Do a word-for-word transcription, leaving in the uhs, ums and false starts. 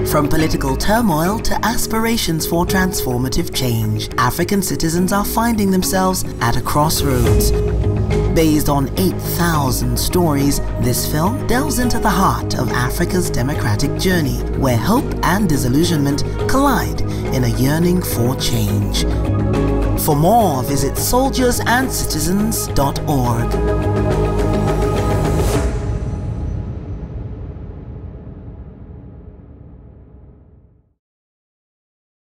From political turmoil to aspirations for transformative change, African citizens are finding themselves at a crossroads. Based on eight thousand stories, this film delves into the heart of Africa's democratic journey, where hope and disillusionment collide in a yearning for change. For more, visit soldiers and citizens dot org.